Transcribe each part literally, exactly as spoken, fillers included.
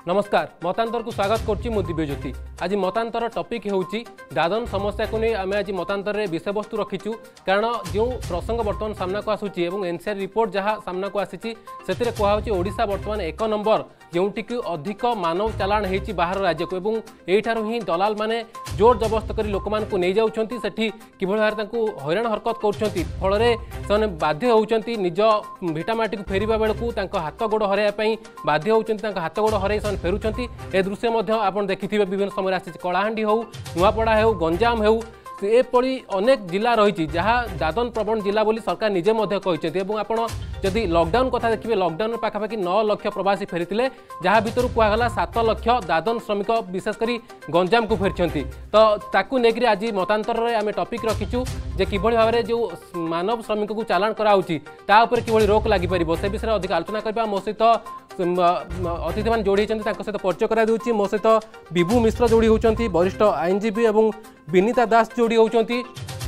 नमस्कार मतांतर को स्वागत करुच्ची मु दिव्यज्योति। आज मतांतर टॉपिक होउची दादन समस्या को नहीं आम आज मतांतर रे विषय वस्तु रखीचु कारण जो प्रसंग बर्तमान सामना को आसूची एवं एनसीआर रिपोर्ट जहाँ सामना को आसी से कहुच्छी ओडिशा बर्तमान एक नंबर जोटिक अधिक मानव चालाण होती बाहर राज्य को एवं यहीठार ही दलाल माने जोर जबरदस्त कर लोक मान नहीं जाऊँच सेठी कि भाव हैरान हरकत कर फल बाध्य होती निज भिटामाटी को फेरवा बेलू हाथ गोड़ हरैया बाध्य होती हाथ गोड़ हर फेरुंट ए दृश्य आप देखिथे विभिन्न समय आसी कलाहांडी हो नुआपड़ा हो गंजाम हो एपरी अनेक जिला रही जहाँ दादन प्रवण जिला बोली सरकार निजे कहते आप जदि लॉकडाउन कथा देखिए लॉकडाउन पाखापाखि नौ लक्ष प्रवासी फेरी जहाँ भर कहला सात लक्ष दादन श्रमिक विशेषकर गंजाम को फेरी तो ताकू लेकर आज मतांतर आम टॉपिक रखीचु जे किभली भाव में जो मानव श्रमिक को चालाण कराऊँगी कि रोक लगिपर से विषय में अधिक आलोचना करवा मो सहित अतिथि मान जोड़ी सहित परिचय करा दूची मो सहित विभू मिश्र जोड़ी होती वरिष्ठ आईनजीवी और विनीता दास जोड़ी होती।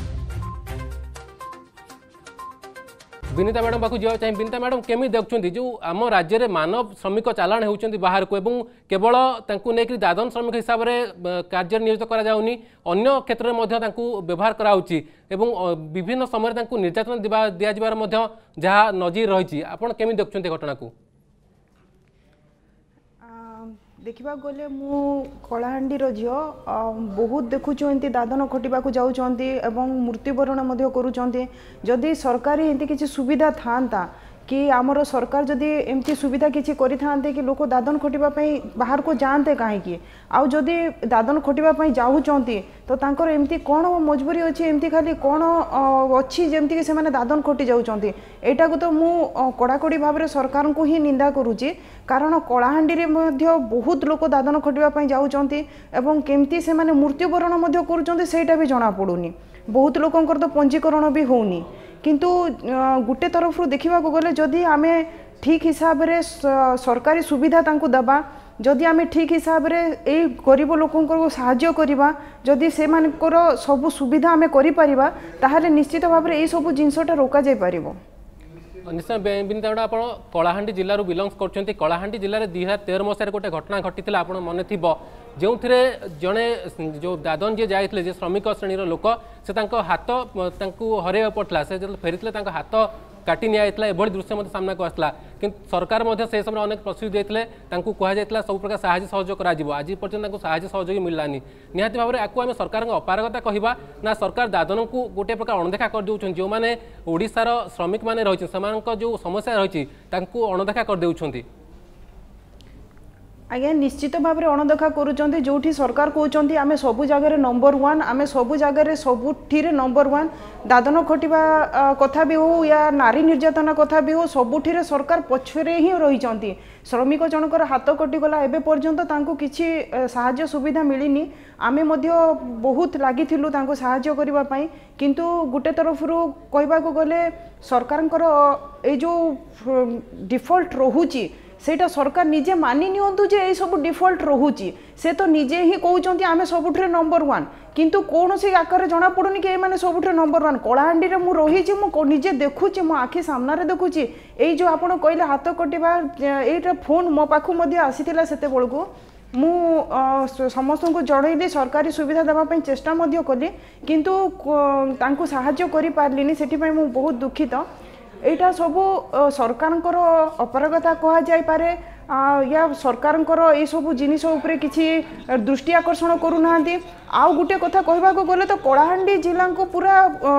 विनीता मैडम पाक जा चाहिए विनीता मैडम केमी देखुं जो आम राज्य में मानव श्रमिक चालाण होती बाहर को एवं केवल नहीं दादन श्रमिक हिसाब से कार्य नियोजित कराऊनी अन्य क्षेत्र में व्यवहार कराऊँगी विभिन्न समय निर्यातना दिजार जहाँ नजीर रही आपड़ केमी देखुं घटना को देखा गले मु कलाहांडीर झील बहुत देखुचु एमती दादन खटिबा जाऊँच मृत्युवरण करुँच जदि सरकारी एमती किसी सुविधा था कि आमर सरकार जदि एमती सुविधा किसी करि थांते कि लोक दादन खटिबापई बाहर को जाते कहीं आउ जदि दादन खटिबापई जाऊँच तो तांकर एमती कौन मजबूरी अच्छी एमती खाली कौन अच्छी जमती कि से दादन खटि जाउछंती एटा को तो मु कड़ाकड़ी भाव में सरकार को ही निंदा करुच्ची कारण कलाहांडी रे मध्य बहुत लोक दादन खटिबापई जाउछंती एवं केमती से माने मृत्युवरण मध्य करुछंती सेटा भी जना पड़ुनी बहुत लोकंकर तो पंजीकरण भी होनी किंतु गुटे तरफ देखा गले जदि आम ठीक हिसाब रे सरकारी सुविधा तांको दबा जदि आम ठीक हिसाब रे ए गरीब लोकंकर साहाय्य करवा जदि से मानकर सब सुविधा आम करिपरिबा ताहाले निश्चित भाव में यही सब जिनसटा रोका जाय परिबो। निश्चय विनीता मैडम आप कलाहांडी जिलूर बिलंग्स कर कलाहांडी जिले में दुई हजार तेरह मसीह गोटे घटना घटी आप मन थी जो जड़े जो दादन जी जाते श्रमिक श्रेणी लोक से हाथ हर पड़ा से जो फेरी हाथ काटी निया एभली दृश्य सामना को आसला कि सरकार से समय अनेक प्रतिश्रुति देते कहला सब प्रकार साहाय्य सहयोग कर आज पर्यटन साहाय्य सहयोग मिललानी निहाती भाव में आपको आम सरकार अपारगता कहवा ना सरकार दादन को गोटे प्रकार अणदेखा कर दूसरी जो मैंने ओडिशार श्रमिक मैंने रही से जो समस्या रही अणदेखा कर देउछंती। आज्ञा निश्चित भाव में अणदेखा करुँच जो सरकार कहते आम सबू जगार नंबर वन आम सबू जगार सबुठी नंबर वन दादन खटिबा कथा भी हो या नारी निर्यातना कथा भी हो सबुठी सरकार पछरे ही रही श्रमिक जनकर हाथ कटिगला एबे पर्यंत किसी साहाय्य सुविधा मिलनी आमे मध्य बहुत लगी साहाय्य करने किंतु गोटे तरफ कहवा गले सरकार ये जो डिफॉल्ट रोची सेटा सरकार निजे मानि नियंतु जे ये सब डिफॉल्ट रोची से तो निजे ही कहते आम सबुठे नंबर वन किंतु कौन सी आकार जना पड़ुनी कि मैंने सबुठे नंबर वन कलाहांडी रे मु रही मु निजे देखुची मो आखि सामने देखुची यही जो आपड़ कहले हाथ कटिबा एटा फोन मो पाखु मध्य आसीथिला सेते बेलकु मु समस्त को जनइली सरकारी सुविधा देवाई चेष्टा कली किंतु तांको साहाय्य करि पारलिनी सेठी पई मु बहुत दुखित एटा सब सरकार अपारगता कह जापे या सरकार ये सब जिनिस उपरे किसी दृष्टि आकर्षण करूना आउ गोटे कथा कहवा गले तो कलाहांडी जिला को पूरा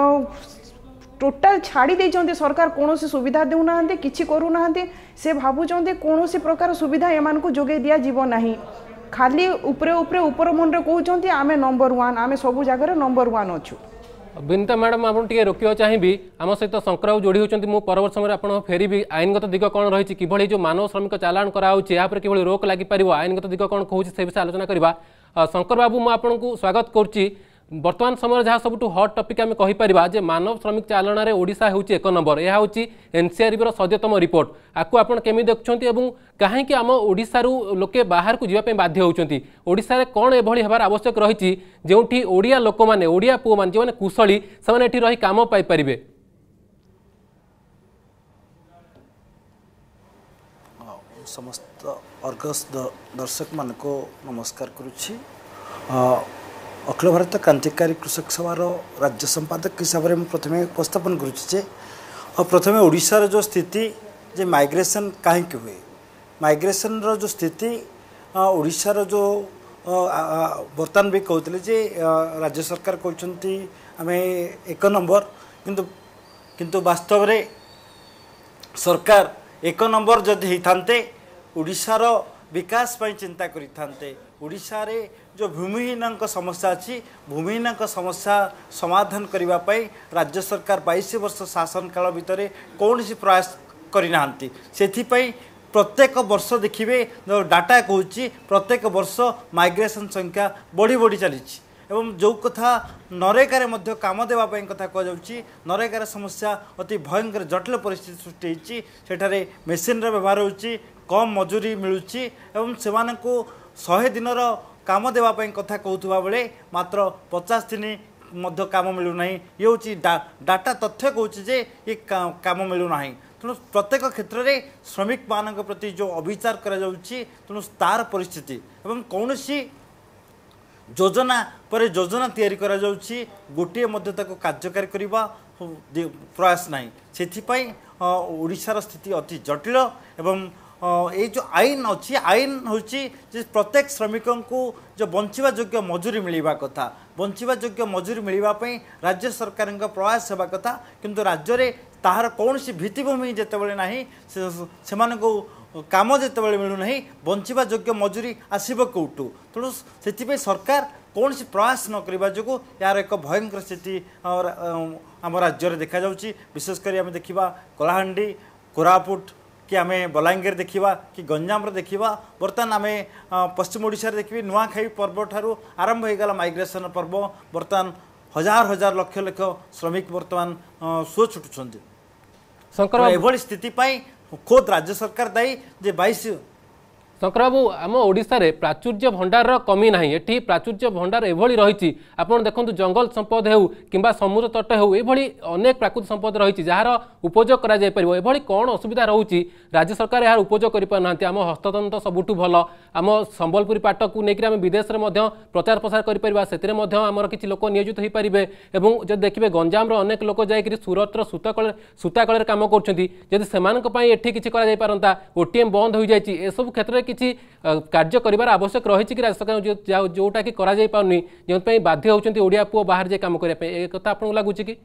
टोटाल छाड़ी देइचंती सरकार कौन सुविधा देउना किछि करूना से भावुं कौन प्रकार सुविधा एमान को जोगे दिया जीव नाही खाली उपरे उपरे उपर मन कहते आम नंबर वन आम सब जगह नंबर वन अच्छु। विनीता मैडम आप रोकवा चाहिए आम सहित शंकर बाबू जोड़ी होती मुझे परवर्त समय आप फेरबी आईनगत दिग कौन रही कि जो मानव श्रमिक चालाण कराऊँच कि रोक लगिपर आईनगत दिग कौन कहूँ से विषय आलोचना करवा। शंकर बाबू मुझे स्वागत करुच्ची बर्तमान समय जहाँ सब हट टपिक आम कहीपर जे मानव श्रमिक चालाण में ओडिशा हूँ एक नंबर यह हूँ एनसीआर सद्यतम रिपोर्ट आपको आपड़ केमी देखुं कहीं आम ओडिशारू लोके बाहर को जावाई बाध्य होती ओडिशा कौन एभली हबार आवश्यक रही जो ओडिया लोक मैंने ओडिया पुओ मैंने जो कुशली से रही काम पाइपर समस्त अर्गस दर्शक मान को नमस्कार करुच्ची। अखिल भारत क्रांतिकारी कृषक सभार राज्य संपादक हिसाब से प्रथम उपस्थापन करुचे। प्रथम ओडिशार जो स्थिति जे माइग्रेशन कहीं हुए माइग्रेशन रो जो स्थिति ओडिशार जो बर्तमान भी कहते जे राज्य सरकार कहते आम एक नंबर किंतु किंतु वास्तव रे सरकार एक नंबर जदि होते ओडिशार विकास पर चिंता करिथान्ते। ओडिशा रे जो भूमिहीन समस्या अच्छी भूमिहीन समस्या समाधान करने राज्य सरकार बाईस वर्ष शासन काल भितर कौन सी प्रयास करना से प्रत्येक वर्ष देखिए जो डाटा कहूँ प्रत्येक वर्ष माइग्रेशन संख्या बढ़ी बढ़ी चली एवं जो कथा नरेगार मध्य काम देवाई कथा कहुच्छी नरेगार समस्या अति भयंकर जटिल परिस्थिति सृष्टि होती सेठारे मेसीन व्यवहार होची कम मजूरी मिलूची एवं से शहे दिन काम देवाई कथा कहूबा बेले मात्र पचास दिन मध्य काम मिलूना ये हूँ डा, डाटा तथ्य कहूँ जे ये का, काम मिलूना तेणु प्रत्येक क्षेत्र में श्रमिक मान प्रति जो अविचार करा तार परिस्थिति एवं कौन सी योजना पर योजना तैयारी करा जाउछि गोटे मध्य तक कार्यकारी करबा प्रयास नहीं से ओडिशार स्थिति अति जटिल एवं ये जो आईन अच्छी आईन होची प्रत्येक श्रमिक को जो बंचिबा योग्य मजूरी मिलवा कथा बंचिबा योग्य मजूरी मिलवाई राज्य सरकार प्रयास होगा कथा किंतु राज्य में ताहार कौन सी भित्तिभूमि जितेबाला ना से, से काम जितेबाला मिलूना बंचिबा योग्य मजूरी आसब कौटू तेणु से सरकार कौन सी प्रयास न करने जो यार एक भयंकर स्थिति आम राज्य में देखा जाउछि। विशेषकर आम देखा कलाहांडी कोरापुट कि आम बलांगीर देखा कि गंजाम देखा बर्तमान आम पश्चिम ओडिशा देखिए नुआखाई पर्व ठारू आरंभ हो गला माइग्रेशन पर्व बर्तमान हजार हजार लक्ष लक्ष श्रमिक बर्तमान सो छुटुंट एभली स्थिति खोद राज्य सरकार दायी जे बाईस शंकर बाबू आम ओडिशा रे प्राचुर्य भंडार कमी ना एटी प्राचुर्य भंडार एभली रही आपन देखो जंगल संपद हो कि समुद्र तट हो ये अनेक प्राकृतिक संपद रही जार उपयोग करा जाय परिबो एभली कौन असुविधा रोची राज्य सरकार यार उपयोग कर पाना आम हस्ततंत्र सबुठू भल आम संबलपुरी पाट को लेकिन आम विदेश में प्रचार प्रसार कर आमर किसी लोक नियोजित हो पारे और जब देखिए गंजाम अनेक लोक जाकि सूरतर सूताकल सूताकल काम कर किसी पारंता ओटीएम बंद हो जाए एसबू क्षेत्र में किसी कार्य कर आवश्यक रही कि राज्य सरकार जोटा कि पारनी जो बाध्य होती ओडिया पुओ बाहर जाए काम करने कथा आपको लगुच कि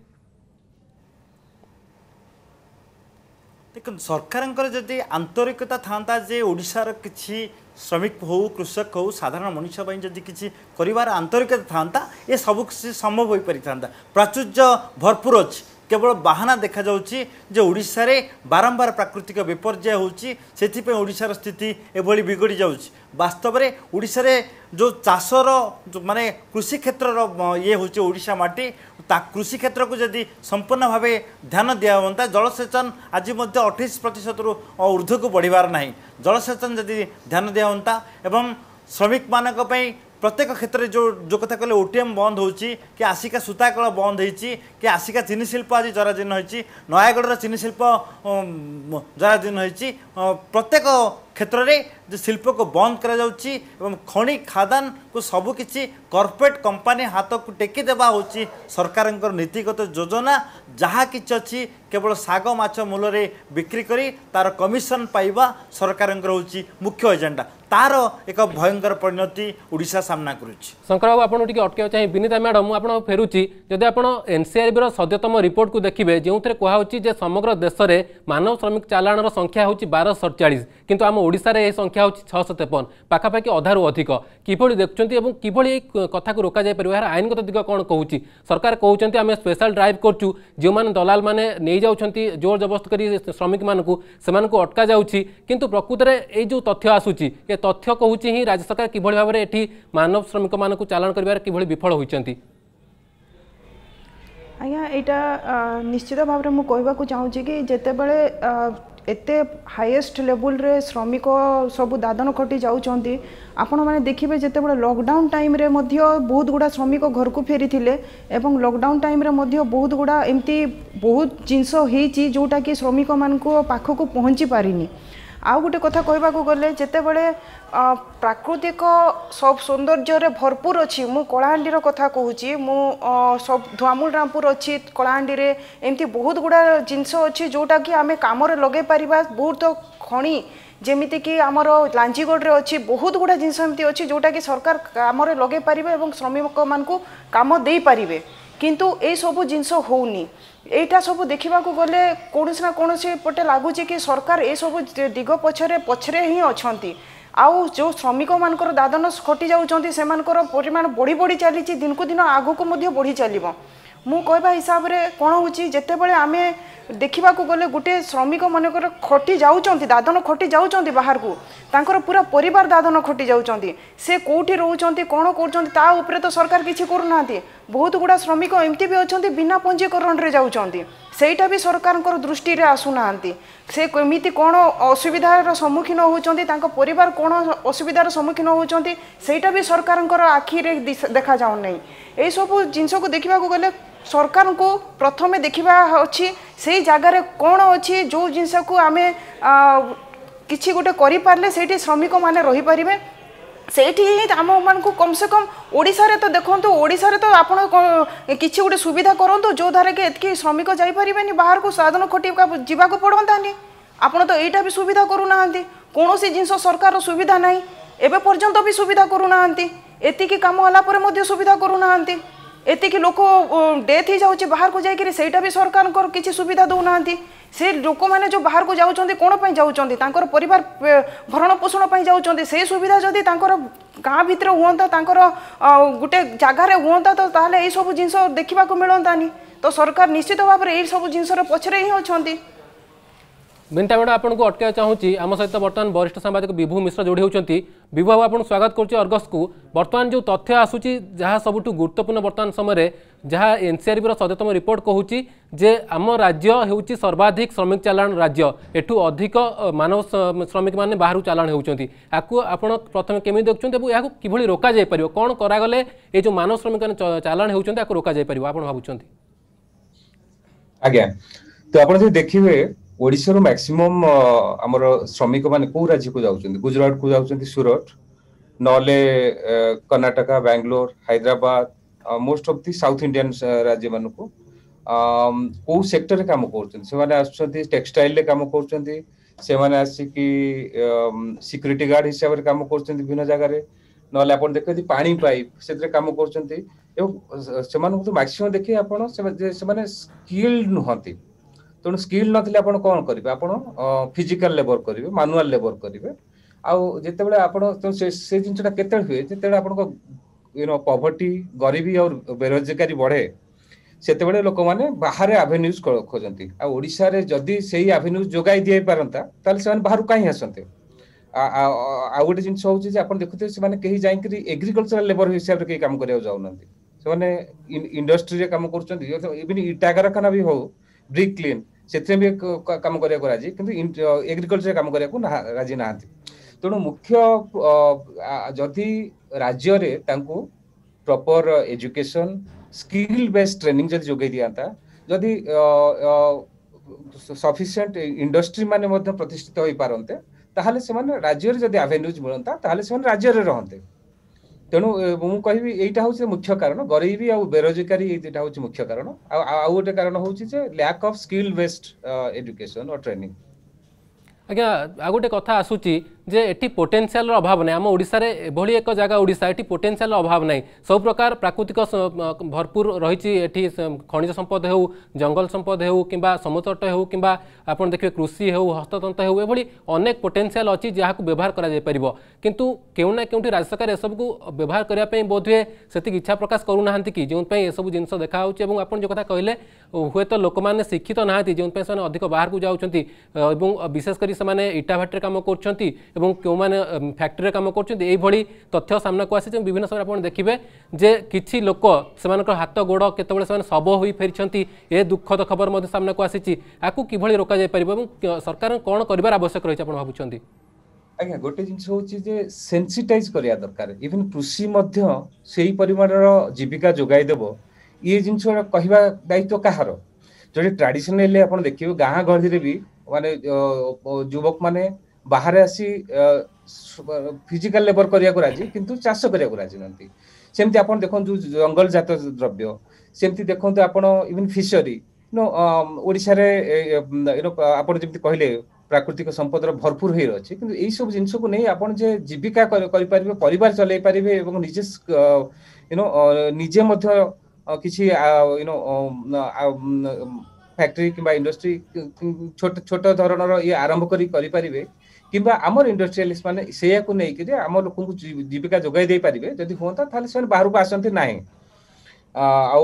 देखो सरकार जदि आंतरिकता था जे ओडिशार किसी श्रमिक हो कृषक हो साधारण मनुष्य जदि किसी कर आंतरिकता था ये सब किसी संभव हो पारि था प्राचुर्य भरपूर अच्छी केवल बाहाना देखा जाउछि जे ओडिशा रे बारंबार प्राकृतिक विपर्यय होछि सेथिपे ओडिशार स्थिति एभली बिगड़ी जाउछि। वास्तव रे ओडिशा रे जो चाषर माने कृषि क्षेत्र ये होछि ओडिशा माटी ता कृषि क्षेत्र को जदि संपूर्ण भाव ध्यान दिया होता जलसेचन आज मध्य अठाईस प्रतिशत रु ऊर्ध्व को बढ़िबार नाही जलसेचन जदि ध्यान दिया होता एवं श्रमिक मानक पई प्रत्येक क्षेत्र में जो जो कथा कहले ओटीएम बंद होची कि आसिका सूताकल बंद होती कि आसिका चीनी शिल्प आज जराजीर्ण होती नयागढ़ चीनी शिल्प जराजीर्ण होती प्रत्येक क्षेत्र में जो शिल्प को बंद करा जाउची एवं खनि खादान को सबकि कॉर्पोरेट कंपनी हाथ को टेकी देवा होची सरकार नीतिगत योजना जहाँ किछि अच्छी केवल साग माछ मूल्य बिक्री करी तार कमिशन पाइबा सरकार होची मुख्य एजेंडा तार एक भयंकर परिणति ओडिशा सामना करुच्ची। शंकर बाबू आपको टी अटक चाहिए विनीता मैडम मुझे फेरुची जदि आप एनसीआरबी सद्यतम रिपोर्ट को देखिए जो कहुच्छी समग्र देश में मानव श्रमिक चालाण संख्या हूँ बारह सड़चाश किंतु आम ओडिशा रे संख्या हूँ छःश तेपन पाखापाखि अधारू अधिक किभली देखुं किभली कथा को रोक जापर यार आईनगत दिग कौन कहूँ सरकार कहते आम स्पेशल ड्राइव करूँ जो मैंने दलाल मैंने नहीं जाऊँगी जोर जबरदस्त कर श्रमिक मानू से अटका जाऊँगी किंतु प्रकृत में ये जो तथ्य आसूची तथ्य कहूँ ही राज्य सरकार किभली भाव में एठी मानव श्रमिक मानक चालाण कर किभली विफल होइचंती। आज्ञा यहाँ निश्चित भाव में मुझे चाहूँगी कि जितेबले एते हाईएस्ट लेवल रे श्रमिक सब दादन खटी जाउछंती आपण माने देखिबे जेतेबेले लॉकडाउन टाइम रे मध्य बहुत गुड़ा श्रमिक घर को फेरी थिले एवं लॉकडाउन टाइम रे मध्य बहुत गुड़ा एमती बहुत जिनस होईची जोटा कि श्रमिक मान को पाख को पहुँची पारिनी आउ गोटे कथा कहबाकू गले जेतेबेले प्राकृतिक सब सौंदर्य भरपूर अच्छी मु कलाहांडीर कथा कहूँ मु सब धुआमूल रामपुर अच्छी कलाहांडी रे एमती बहुत गुड़ा जिनस अच्छी जोटा कि आम कम लगे पारिबा बहुत खणी जेमिति कि आमर लांजीगढ़ रे अच्छी बहुत गुड़ा जिनस एमती अच्छी जोटा कि सरकार कम लगे पारिबे एवं श्रमिक मानकु काम दे पारिबे किंतु ए सब जिनस होउनी एटा सब देखा गले कौन ना कौन पटे लगुच कि सरकार ए सब दिग पछरे पछरे ही अच्छी आउ जो श्रमिक मानकर दादन खटी जाउछंती सेमानकर परिमाण बढ़ी बढ़ी चली दिन को दिन आगक बढ़ी चलो मु कहबा हिसाब रे कौन होची जेतेबेले आमे देखा गले गोटे श्रमिक मनकर खटी जाउछंती दादन खटी जाउछंती बाहर को तांकर पूरा परिवार दादन खटी जाउछंती से कोठी रहउछंती कोन करछंती ता ऊपर तो सरकार किछि करूनांती बहुत गुड़ा श्रमिक एमती भी अच्छंती बिना पंजीकरण रे जाउछंती सेटा भी सरकारकर दृष्टि रे आसुनांती से केमिति कोन असुविधार सम्मुखीन होउछंती तांको परिवार कोन असुविधार सम्मुखीन होउछंती सेटा भी सरकारकर आखि रे देखा जाउ नै ए सब जिंस को देखा गले सरकार को प्रथमे देखा अच्छी से जगार कौन अच्छी जो जिनस को आम कि गोटे करें से श्रमिक मैंने रहीपर सेठी आम मान कम से कम ओडिशा रे तो देखो ओडिशा रे तो आपण किसी गोटे सुविधा करूँ जो द्वारा कि एतकी श्रमिक जापरेनि बाहर को साधन खटी जावाक पड़तानी आपण तो यहाँ भी सुविधा करूना कौन सी जिनस सरकार सुविधा ना एवं पर्यंत भी सुविधा करूना एतिकी काम होला सुविधा करूना एतिकी लोक डेथ ही जाऊँचे बाहर को जाकि सेटा भी सरकार किसी सुविधा दौना से लोक मैंने जो बाहर को जाऊँच कौन पर जाऊँच परिवार भरण पोषण पर जाऊँच से सुविधा जदि गाँ भितर हूँ गोटे जगार हूँ तो ताहले ये सब जिनस देखा मिलतानी तो सरकार निश्चित भाव में यही सब जिनस पछरे ही अच्छा मिनटा मैडम आपको अटक चाहूँगी आम सहित बर्तमान वरिष्ठ सांबादिक विभू मिश्र जोड़ी होती विभू बाबू आपको स्वागत करुच्ची अर्गस को बर्तमान जो तथ्य आसूची जहाँ सबुठ गुरुत्वपूर्ण बर्तमान समय जहाँ एनसीआरबी सद्यतम रिपोर्ट कहूँ जे आम राज्य होउची सर्वाधिक श्रमिक चालाण राज्य एठू अधिक मानव श्रमिक माने बाहर चालाण होउचंती आकु आपण प्रथम केमी देखुचंती एबो याकु किभली रोका जाय परिबो कोन करागले ए जो मानव श्रमिक माने चालाण होउचंती आकु रोका जाय परिबो आपण भाबुचंती आज्ञा तो आपण जे देखिबे ओडिसा रो मैक्सिमम हमर श्रमिक माने को राज्य को जाउचंती गुजरात को जाउचंती सूरत नले Karnataka Bangalore Hyderabad most of the South Indian राज्य मानु को को सेक्टर रे काम करछन से माने आछथि टेक्सटाइल रे काम करछन से माने आसी कि सिक्युरिटी गार्ड हिसाब रे काम करछन विभिन्न जगह रे नले आपण देखि पानी पाइप सेतरे काम करछन एवं से मानु तो मैक्सिमम देखि आपण से माने स्किल्ड नहंती तो स्किल नथिले आपण कोन करिवे आपण फिजिकल लेबर करिवे मैनुअल लेबर करिवे आउ जेतेबेले आपण तो से से जिनटा केते हुए जेतेबेले आपण को यू नो पॉवर्टी गरीबी और बेरोजगारी बढ़े सेतेबेले लोक माने बाहर एवेन्यूज खोजंती आ ओडिसा रे जदी सेही एवेन्यूज जोगाई दिए पारंता ताले से बाहर काहे आसंते आ आ गोटे जिंस होउची जे आपण देखुते से माने केही जाई करी एग्रीकल्चरल लेबर हिसाब रे के काम करिया जाउ नंती से माने इंडस्ट्री रे काम करचंती इवन इटा कारखाना भी हो ब्रिक क्लीन से भी काम करिया को राजी किंतु एग्रीकल्चर काम करिया को राजी नाहांती तेणु मुख्य जदि राज्य रे तांको proper education skill based training जदि जोगै दियाता जदि सफिशिएंट इंडस्ट्री माने मध्ये प्रतिष्ठित होई पारंते ताहाले से माने राज्य रे जदि एवेन्यूज मिलंता ताहाले से माने राज्य रे रहंते तेणु मु कहबी एटा होचे मुख्य कारण गरीबी आ बेरोजगारी एटा होचे मुख्य कारण आ गोटे कारण होचे जे lack of skill based education और ट्रेनिंग आज्ञा आ गोटे कथा आसूची जे एटी पोटेंशियल अभाव ना आम ओडिशा रे एभली एक जगह ओडिशा एटी पोटेंशियल अभाव ना सब प्रकार प्राकृतिक भरपूर रही एटी खनिज संपद हो जंगल संपद हो किंबा समुद्र तट हो किंबा आपन देखिए कृषि हो हस्ततंत्र हो एभली अनेक पोटेंशियल अच्छी जहाँ को व्यवहार करा जाय परिबो किंतु केउ ना केउटी राज्य सरकार एसब को व्यवहार करिया पई बोधवे सेति इच्छा प्रकाश करू नाहंती कि जोन पई एसब जिंस देखा होची एवं आपन जो कथा कहले हुए तो लोक माने शिक्षित नाहंती जोन पई से अधिक बाहर को जाउचंती एवं विशेष करी से माने इटा भाटर काम करचंती एवं क्यों मैंने फैक्ट्री काम कर तथ्य सामना को आसी विभिन्न समय आप देखिए जे किसी लोक से हाथ गोड़ केतबेले से शब हो फेरी ए दुखद खबर सामना को आसी आपको किभली रोका जाय परिबो सरकार कौन कर आवश्यक रही आप भावुंट आज्ञा गोटे जिनस होची जे सेंसिटाइज करिया दरकार इवन कृषि मध्य सेही परिमाणर जीविका जोगाई देबो ये जिनस कहवा दायित्व कहार जो ट्रेडिशनली आप देखिए गाँ गहली भी माने युवक माने बाहर आसी फिजिकल लेबर करिया को राजी किंतु चाष करिया को राजी नंती सेमती आपण देखो जंगल जात द्रव्य सेमती देखो आपण इवन फिशरी नो ओडिशा रे यू नो आपण जेमती कहले प्राकृतिक संपद भरपूर हो रही किंतु यही सब जिनस को नहीं आपण जे जीविका करि परिबे परिवार चलै परिबे एवं निजे यू नो निजे मध्य किछि यू नो फैक्ट्री किंबा इंडस्ट्री छोट छोट धरणर ये आरंभ करी करि परिबे किंबा आमर इंडस्ट्रियलिस्ट माने सेया को नहीं कि आम लोक को जीविका जोगाई दे पारिबे जदि होता थाले से बाहर को आसंती नाही आ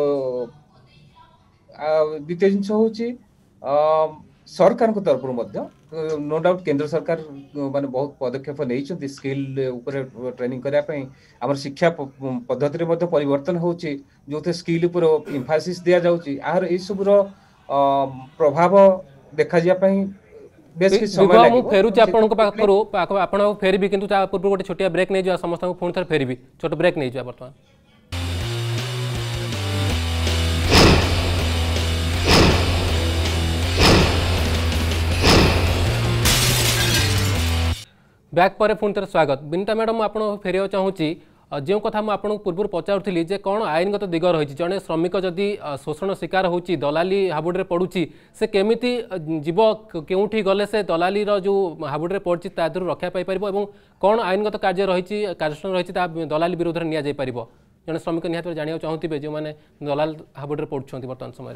द्वितीय जिनस होची सरकार को तरफ मध्य नो डाउट केंद्र सरकार माने बहुत पदक्षेप नहीं स्किल ऊपर ट्रेनिंग करने पई हमर शिक्षा पद्धति रे मध्य परिवर्तन होची जोथे स्किल ऊपर एम्फासिस दिया जाउची आर ए सब रो प्रभाव देखा जिया पई बेस कि समय लागि फेरु आपन को पाखरु आपन फेरबी किंतु ता पूर्व गोटे छोटिया ब्रेक नै जो समस्त को फोन थर फेरबी छोट ब्रेक नै जो वर्तमान बैक पर पुणी थर स्वागत बिनीता मैडम आपको फेर चाहूँगी जो कथा मुझे पूर्व पचारूली जे कौन आईनगत दिग रही जड़े श्रमिक जदि शोषण शिकार होची दलाली हाबुड़े पड़ुची से केमिति जीव केउठी गले से दलाली जो हाबुड़े पड़ी तादर रक्षा पाई कौन आईनगत कार्य रही कार्यानुष्ठान रही दलाली विरोध में नि पार जड़े श्रमिक निहत जाना चाहूे जो मैंने दलाल हाबुड़े पड़ुंट बर्तमान समय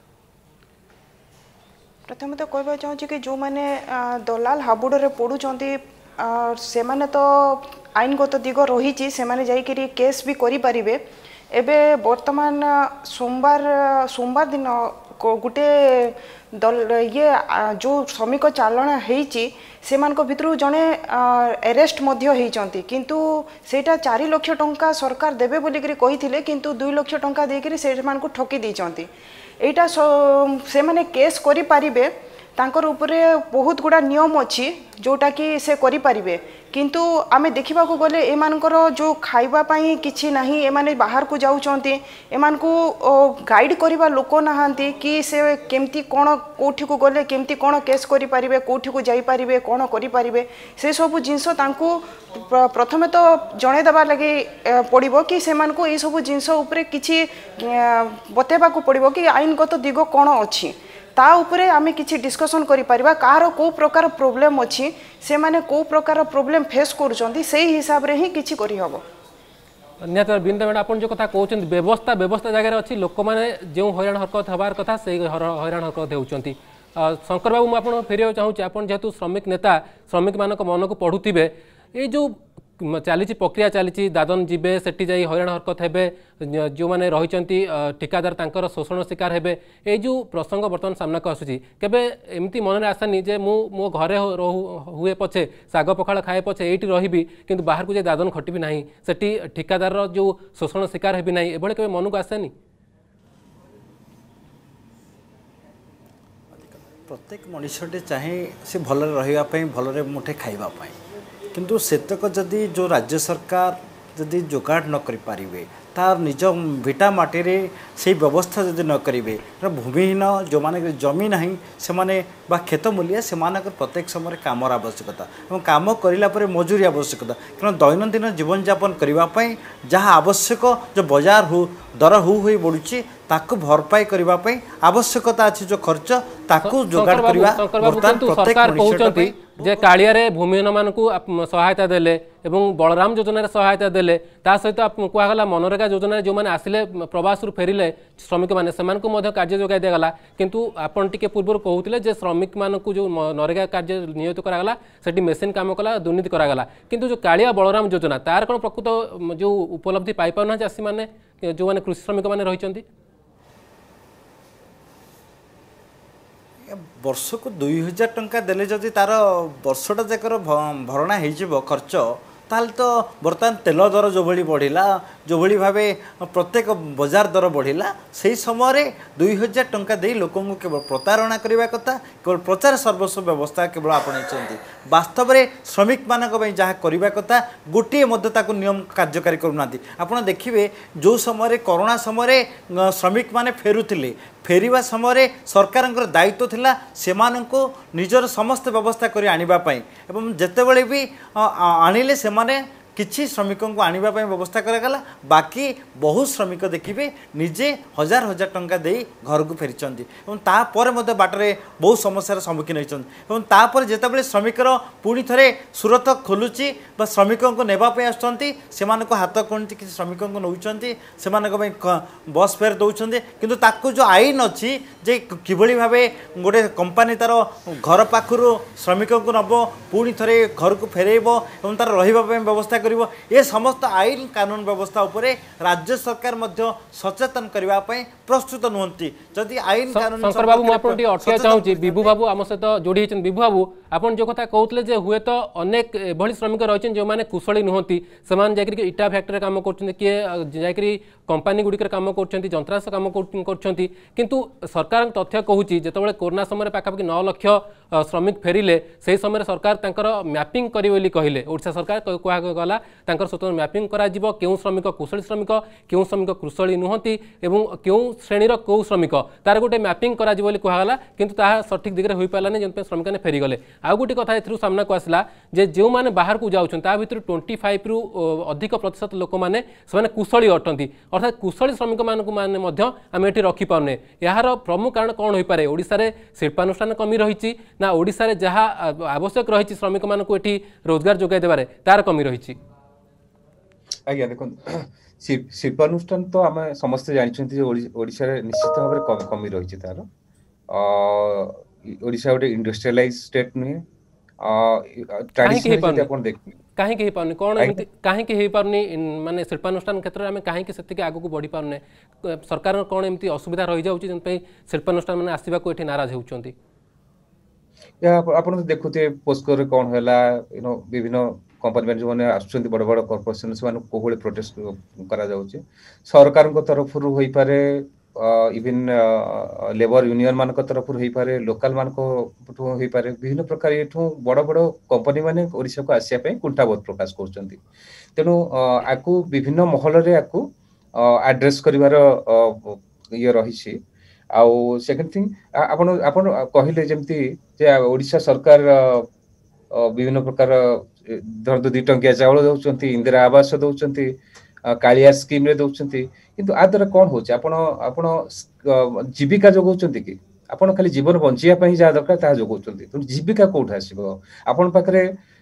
प्रथम तो कहवा चाहूँगी कि जो मैंने दलाल हाबुड़े पड़ुंट से माने तो आईनगत दिग रही से माने जाइकरी केस भी करि परिबे एबे वर्तमान सोमवार सोमवार दिन गोटे दल ये जो श्रमिक चालाण होईची सेमानक भितरु जने अरेस्ट मध्य होईचंती किंतु सेटा चार लाख टंका सरकार देबे बोली करी कहिथिले किंतु दो लाख टंका दे करी सेमानक ठकी दैचंती एटा से माने केस करि परिबे तांकर उपरे बहुत गुड़ा नियम अच्छी जोटा कि से करि परिबे किंतु आमे देखिबा को गले एमानकर जो खाइबा पई किछि नाही एमाने बाहर को जाउचंती एमान को गाइड करिबा लोक नाहांती कि से केमती कोन कोठी को गले केमती कोन केस करि परिबे कोठी को जाई परिबे कोन करि परिबे से सब जिंस तांको प्रथमे तो जणे दबा लगे पड़िबो कि सेमान को ए सब जिंस उपरे किछि बतेबा को पड़िबो कि आईनगत दिग कोन अछि ता उपरे आमे किछि डिस्कशन करि परिबा कार को प्रकार प्रॉब्लम अछि से माने को प्रकार प्रॉब्लम फेस करूचंती सेही हिसाब रे ही किछि करि हबो निहत बिंदा मैडम आपन जो कथा कहउचंती व्यवस्था व्यवस्था जगह अछि लोक माने जो हैरान हरकत हबार कथा से हैरान हरकत हेउचंती शंकर बाबू आपन फेरियो चाहूची आपन जेतु श्रमिक नेता श्रमिक मानक मन को पढुतिबे ए जो चली प्रक्रिया चली दादन जीवे सेठी जाई हैरान हरकत हेबे जो माने रहिचंती ठिकादार तांकर शोषण शिकार हेबे ए जो प्रसंग बर्तमान सामना को आसुची केबे एमती मन में आसानी जे मु मो घरे हुए पछे साग पखाळ खाए पछे एठी रहिबी किंतु बाहर को जे दादन खटिबी नाही सेठी ठिकादार जो शोषण शिकार हेबी नाही एबळे केबे मन को आसेनी प्रत्येक मनुष्यटे चाहे से भल रहिबा पई भलरे मुठे खाइबा पई किंतु सेतक जदि जो राज्य सरकार जदि जोगाड़ न करि पारिबे तार निज भिटा माटी रे से व्यवस्था जदि न करिवे भूमिहीन जो माने जमी नहीं से माने बा खेत मूल्य से मानकर प्रत्येक समय कामर आवश्यकता और काम करिला परे मजूरी आवश्यकता कारण दैनंदिन जीवन यापन करिवा पई जहाँ आवश्यक जो बाजार हो दर हु हुई बढ़ुची ताकू भरपाई करिवा पई आवश्यकता अछि जो खर्च ताकू जोगाड़ करिवा बर्तमान प्रत्येक मनुष्य जे कालिया रे भूमिहीन मानकू सहायता देले एवं बलराम योजना रे सहायता देले ता सहित कहगला मनरेगा योजना जो माने आसिले प्रवास रु फेरिले श्रमिक माने सेमान को मध्य कार्य जोगाई दिगला किंतु आपन टिके पूर्व कहउतिले जे श्रमिक मानकू जो नरेगा कार्य नियोजित करागला सेठी मेसिन काम कला दुर्नीति करागला किंतु जो कालिया बलराम योजना तार कोन प्रकृत जो उपलब्धि पाई पाउना चासी माने जो माने कृषि श्रमिक माने रहिचंती वर्ष को दुई हजार टंका देले जदि तार वर्षटा जाकर भरणा हो खर्च ताल तो बर्तमान तेल दर जो भली बढ़िला जो भली भावे प्रत्येक बजार दर बढ़िला से समय दुई हजार टंका दे लोक केवल प्रतारणा करने कथा केवल प्रचार सर्वस्व व्यवस्था केवल आपणई वास्तव में श्रमिक मानक जहाँ करने कथा गोटे नियम कार्यकारी करूना आपड़ देखिए जो समय कोरोना समय श्रमिक माने फेरुथिले फेरिबा समय सरकार दायित्व थिला सेमानंको निजर समस्त व्यवस्था करी आनिबा पई एवं जेतेबेले भी आनिले सेमाने किछि श्रमिक को आनिबा पई व्यवस्था करागला बाकी बहुत श्रमिक देखिए निजे हजार हजार टंका दे घर को फेरिचंती एवं तापर मध्य बाटरे बहुत समस्यार सम्मुखीन होइचंती एवं तापर जेतेबेले श्रमिकर पुणी थरे सुरत खोलुची बा श्रमिक को नेबा पई आछंती सेमानको हाथ कोनती कि श्रमिक को नउचंती सेमानको पई बस फेयर दउचंती किंतु ताको जो आईन अछि जे किभली भाबे गोटे कंपनी तार घर पाखरु श्रमिक को नबो पुणी थरे घर को फेरेइबो एवं तार रहिबा पई व्यवस्था ये समस्त आईन कानून व्यवस्था उपरे राज्य सरकार मध्य सचेतन करबा पई प्रस्तुत नुहंती जदि आईन कानून शंकर बाबू मु आपन टी अटकिया चाहूची बिभु बाबू आम सहित जोड़ी हेचन बिभु बाबू आपन जो कथा कहउतले जे हुए तो अनेक एभली श्रमिक रहिचन जो माने कुशली नुहंती समान जाकरी इटा फैक्ट्री काम करछन के जाकरी कंपनी गुडी काम करछंती जंत्रांश काम करछंती किंतु सरकार तथ्य कहूची जेतबेले कोरोना समय पाखापाखि नौ लाख श्रमिक फेरिले से समय सरकार तांकर मैपिंग करी बोली कहले ओडिशा सरकार कहा गला तांकर स्वतंत्र मैपिंग करा जिवो केउ श्रमिक कुशली श्रमिक केउ श्रमिक कुशली नुहंती एवं केउ श्रेणीर केउ श्रमिक तार गोटे मैपिंग करा जिवो बोली कहला किंतु ताहा सठिक दिगरे होई पालानी जन पे श्रमिक ने फेरी गले आ गोटे कथा एथरु सामना को आसला जे जो माने बाहर को जाउछन ता भितर पच्चीस रु अधिक प्रतिशत लोक माने समाने कुशली अटंती अर्थात कुशली श्रमिक मानक माने मध्य आमे एठी रखि पाउने यार प्रमुख कारण कोन होई पारे ओडिसा रे शिल्पानुष्ठान कमी रहिछि ना ओडिसा रे जहा आवश्यक रहिछि श्रमिक मानक एठी रोजगार जोगाई देबारे तार कमी रहिछि आज्ञा देखो शिल्पानुष्ठान तो आम समस्त जानते ओडिशा रे निश्चित भाव में कमी रही तार ओडिशा गोटे इंडस्ट्रियलाइज स्टेट नुहे कहीं पारनी कौन कहीं हो पारनी माने शिल्पानुष्ठान क्षेत्र में कहीं से आग को बढ़ी पारने सरकार कौन एमती असुविधा रही जाउछि जन पे शिल्पानुष्ठान माने आसीबा को एठी नाराज होउछंती आप देखुए पोस्को कौन है यू नो विभिन्न कंपनी मैंने जो मैंने आसुँच बड़ बड़ कॉर्पोरेशन से कोहले प्रोटेस्ट करा जाउछि सरकार तरफ हो पारे इवन लेबर यूनियन मान तरफ हो पारे लोकल मान हो पारे विभिन्न प्रकार ये बड़ बड़ कंपनी माने ओडिशा को आसिया पे कुंठाबोध प्रकाश करछंती तेणु आकु विभिन्न महल रे आकु एड्रेस करिवार ये रही आउ सेकेंड थिंग आपण आपण कहले जेमती जे ओडिशा सरकार विभिन्न प्रकार धर दो दी टंकिया चावल दउचंती इंदिरा आवास दउचंती कालिया स्कीम रे दउचंती किंतु आ द्वारा कोन होचे आपण आपण जीविका जोगउचंती कि आपण खाली जीवन बंचिया पई जा दरकार ता जोगउचंती तो जीविका कोठ आसीबो आपण पाखरे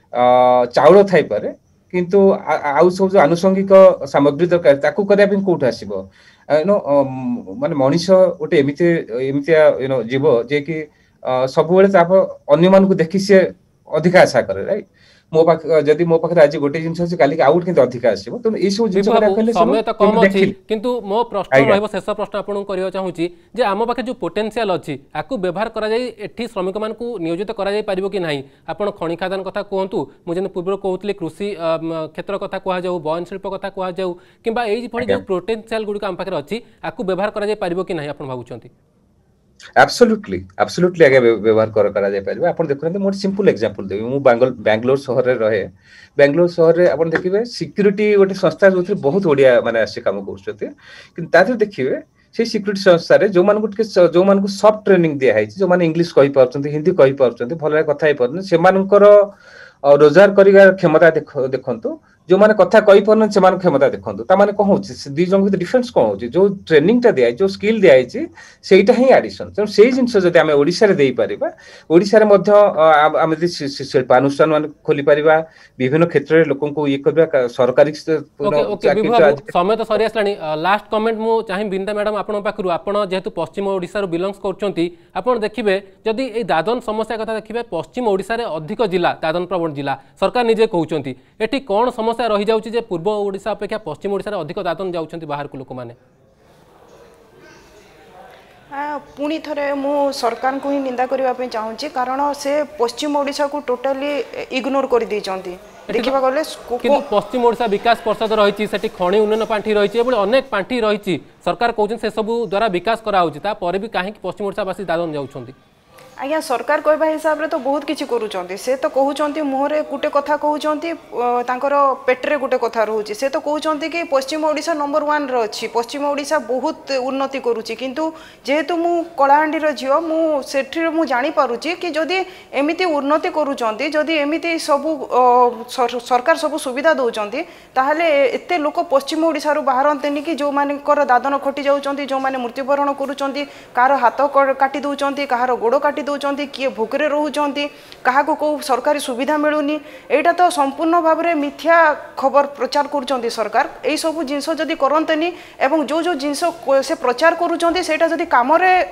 चावल थाई पारे किंतु आउ सब जो आनुषंगिक सामग्री दरकार ताकू करिया पई कोठ आसीबो यू नो माने मनीष गोटे एमिति एमितिया यू नो जीव जे कि सब बेले ताप अन्य मान को देखि से अधिक आशा करे राइट मो पाख जदी मो पाखरे आज गोटे जिंस अछि काली आउट किंतु अधिक आसीबो तो ए सब जिंस करा कहले समय त कम अछि किंतु मो प्रश्न रहबो शेष प्रश्न आपन करियो चाहूची जे आम पाखे जो पोटेंशियल अछि आकु व्यवहार करा जाई एठी श्रमिक मान को नियोजित करा जाई परिबो कि नाही आपन खणी खादान कथा कहंतु मु जने पूर्व कहउतले कृषि क्षेत्र कथा कहा जाऊ बन शिल्प कथा कहा जाऊ किबा एई फडी जो पोटेंशियल गुडी आम पाखे अछि आकु व्यवहार करा जाई परिबो कि नाही आपन भाबुचंती एब्सोल्युटली एब्सोल्युटली आगे व्यवहार कर करा जाय परिबा आपण देखुनते मोर सिंपल एग्जांपल देबी मु बेंगलोर शहर रे रहे बेंगलोर शहर रे आपण देखिबे सिक्युरिटी गोटे संस्था जो बहुत ओडिया माने आसे काम करछते किंतु ताते देखिबे से सिक्युरिटी संस्था रे जो मान को जो मान को सॉफ्ट ट्रेनिंग दिया है जो मान इंग्लिश कहि पारछंती हिंदी कहि पारछंती भले कथा हे परन से मानकर रोजगार करिवार क्षमता देखंतु जो माने कथा कहि परन से मान क्षमता देखंतु ता माने कहू छी दी जंग विथ डिफरेंस कोन होची जो ट्रेनिंग ता दिया जो स्किल दिया छि सेटा ही एडिशन त सेही जिंस जदि हम ओडिसा रे देई परिबा ओडिसा रे मध्य हम जदि शिल्पानुष्ठान मान खोली परिबा विभिन्न क्षेत्र रे लोकन को ये करबा सरकारी समय तो सरी आसलानी लास्ट कमेंट मु चाहि बिंदा मैडम आपण पाखरु आपण जेहेतु पश्चिम ओडिसा रो बिलोंग्स करचंती आपण देखिबे जदि ए दादन समस्या कथा देखिबे पश्चिम ओडिसा रे अधिक जिला दादन प्रवण जिला सरकार निजे कहउचंती एठी कोन समस्या रही जाउची जे पूर्व ओडिसा अपेक्षा पश्चिम ओडिसा रे अधिक दादन जाउचंती बाहर को लोक माने पुणी थरे मु सरकार को ही निंदा करबा पे चाहूची कारण से पश्चिम ओडिसा को टोटली इग्नोर कर दी चंती देखा गले किंतु पश्चिम ओडिशा विकास परिषद रही से खनि उन्नयन पांठी रही अनेक पांठी रही सरकार कहते से सब द्वारा विकास कराऊपर भी कहीं पश्चिम ओडिशावासी दादन जाऊँच आज्ञा सरकार कहवा हिसाब से तो बहुत किसी करुँच से तो कहते मुहरे गोटे कथा कहते पेट्रे गोटे कथा रोचे से तो कहते कि पश्चिम ओडिशा नंबर वन रही पश्चिम ओडिशा बहुत उन्नति करुच्ची किंतु जेहेतु मु कलाहांडी झील मुझे मु जापारुची कि जदि एमती उन्नति करुँच जदि एमती सबू सरकार सब सुविधा दौरान ताहले एते लोक पश्चिम ओडिशा बाहरते कि जो मानकर दादन खटी जाऊँच जो मैंने मृत्युवरण करुँच कार हाथ काटी दौरान कार गोड़ काटी दौरान किए भोकरे रोचान क्या कौ सरकारी सुविधा मिलूनी यहाँ तो संपूर्ण भाव में मिथ्या खबर प्रचार कर सरकार यही सब जिनस जदि करतेनी एवं जो जो जिनस से प्रचार करुँचा जदि कम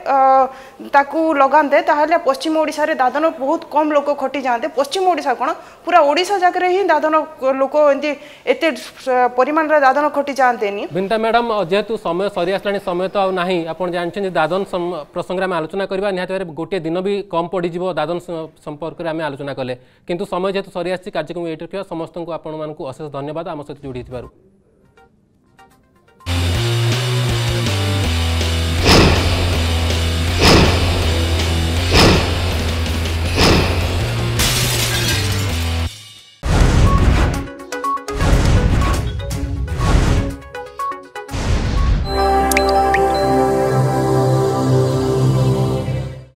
लगाते ताहले पश्चिम ओडिशा रे दादन बहुत कम लोक खटी जाते पश्चिम ओडिशा कौन पूरा ओडिशा जाकर ही दादन लोक एते परिमाण रे दादन खटी जाते बिंता मैडम जेहेतु समय सरी आसला समय तो ना आप जानते दादन प्रसंग में आलोचना करवा निहत गोटे दिन भी कम पड़ दादन संपर्क में आम आलोचना कले किंतु समय जेहेतु सरी आसी कार्यक्रम ये समस्त को आपण अशेष धन्यवाद आम सहित जोड़ी।